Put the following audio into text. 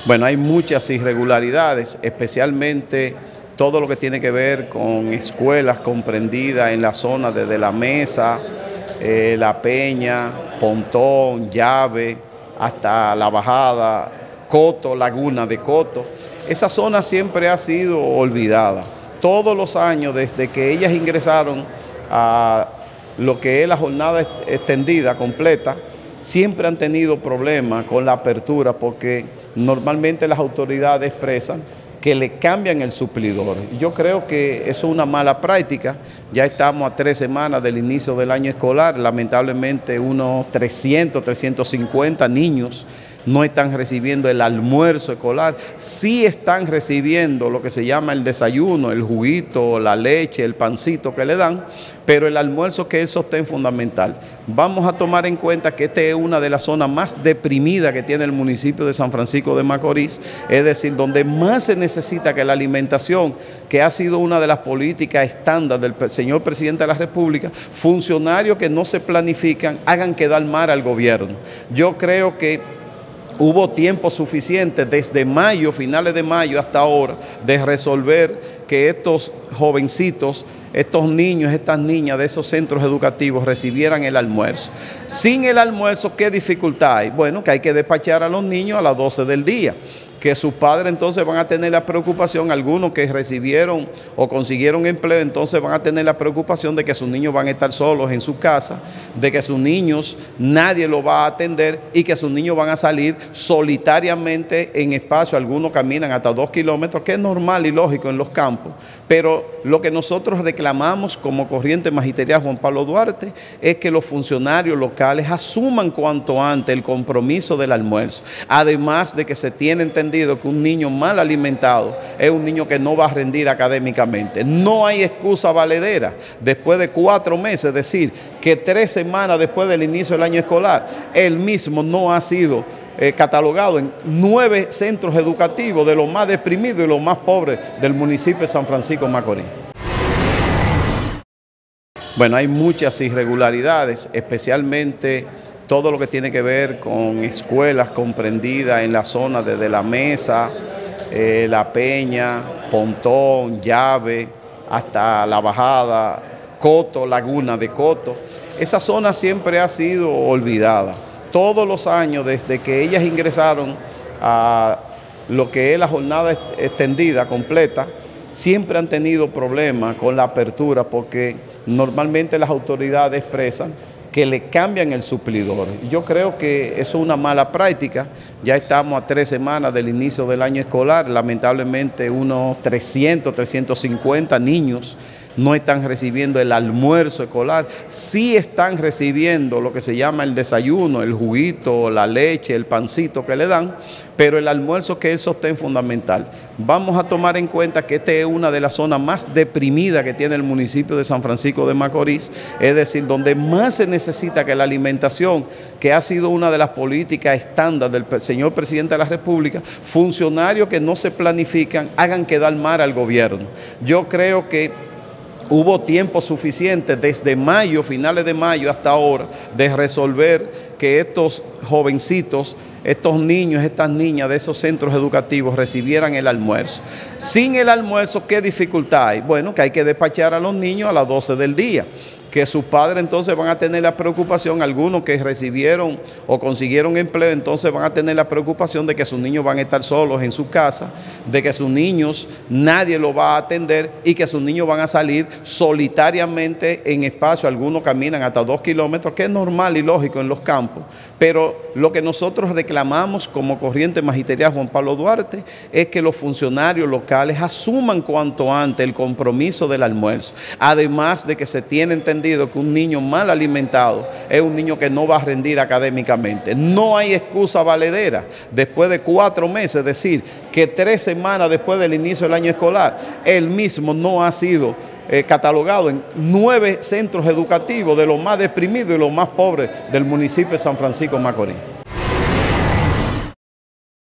Bueno, hay muchas irregularidades, especialmente todo lo que tiene que ver con escuelas comprendidas en la zona desde La Mesa, La Peña, Pontón, Llave, hasta La Bajada, Coto, Laguna de Coto. Esa zona siempre ha sido olvidada. Todos los años, desde que ellas ingresaron a lo que es la jornada extendida, completa, siempre han tenido problemas con la apertura porque normalmente las autoridades expresan que le cambian el suplidor. Yo creo que eso es una mala práctica. Ya estamos a 3 semanas del inicio del año escolar. Lamentablemente unos 300, 350 niños no están recibiendo el almuerzo escolar. Sí están recibiendo lo que se llama el desayuno, el juguito, la leche, el pancito que le dan, pero el almuerzo, que es el sostén fundamental. Vamos a tomar en cuenta que esta es una de las zonas más deprimidas que tiene el municipio de San Francisco de Macorís, es decir, donde más se necesita que la alimentación, que ha sido una de las políticas estándar del señor presidente de la República, funcionarios que no se planifican, hagan quedar mal al gobierno. Yo creo que hubo tiempo suficiente desde mayo, finales de mayo hasta ahora, de resolver que estos jovencitos, estos niños, estas niñas de esos centros educativos recibieran el almuerzo. Sin el almuerzo, ¿qué dificultad hay? Bueno, que hay que despachar a los niños a las 12 del día. Que sus padres entonces van a tener la preocupación, algunos que recibieron o consiguieron empleo, entonces van a tener la preocupación de que sus niños van a estar solos en su casa, de que sus niños nadie los va a atender y que sus niños van a salir solitariamente en espacio. Algunos caminan hasta 2 kilómetros, que es normal y lógico en los campos, pero lo que nosotros reclamamos como Corriente Magisterial Juan Pablo Duarte es que los funcionarios locales asuman cuanto antes el compromiso del almuerzo, además de que se tiene entendido que un niño mal alimentado es un niño que no va a rendir académicamente. No hay excusa valedera después de 4 meses, es decir, que 3 semanas después del inicio del año escolar, él mismo no ha sido catalogado en 9 centros educativos de los más deprimidos y los más pobres del municipio de San Francisco de Macorís. Bueno, hay muchas irregularidades, especialmente todo lo que tiene que ver con escuelas comprendidas en la zona desde La Mesa, La Peña, Pontón, Llave, hasta La Bajada, Coto, Laguna de Coto. Esa zona siempre ha sido olvidada. Todos los años, desde que ellas ingresaron a lo que es la jornada extendida, completa, siempre han tenido problemas con la apertura porque normalmente las autoridades expresan que le cambian el suplidor. Yo creo que eso es una mala práctica. Ya estamos a 3 semanas del inicio del año escolar. Lamentablemente unos 300, 350 niños no están recibiendo el almuerzo escolar. Sí están recibiendo lo que se llama el desayuno, el juguito, la leche, el pancito que le dan, pero el almuerzo, que es el sostén fundamental. Vamos a tomar en cuenta que esta es una de las zonas más deprimidas que tiene el municipio de San Francisco de Macorís, es decir, donde más se necesita que la alimentación, que ha sido una de las políticas estándar del señor presidente de la República, funcionarios que no se planifican, hagan quedar mal al gobierno. Yo creo que hubo tiempo suficiente desde mayo, finales de mayo hasta ahora, de resolver que estos jovencitos, estos niños, estas niñas de esos centros educativos recibieran el almuerzo. Sin el almuerzo, ¿qué dificultad hay? Bueno, que hay que despachar a los niños a las 12 del día. Que sus padres entonces van a tener la preocupación, algunos que recibieron o consiguieron empleo, entonces van a tener la preocupación de que sus niños van a estar solos en su casa, de que sus niños nadie los va a atender y que sus niños van a salir solitariamente en espacio. Algunos caminan hasta 2 kilómetros, que es normal y lógico en los campos, pero lo que nosotros reclamamos como Corriente Magisterial Juan Pablo Duarte es que los funcionarios locales asuman cuanto antes el compromiso del almuerzo, además de que se tiene entendido que un niño mal alimentado es un niño que no va a rendir académicamente. No hay excusa valedera después de 4 meses, es decir, que 3 semanas después del inicio del año escolar, él mismo no ha sido catalogado en 9 centros educativos de los más deprimidos y los más pobres del municipio de San Francisco de Macorís.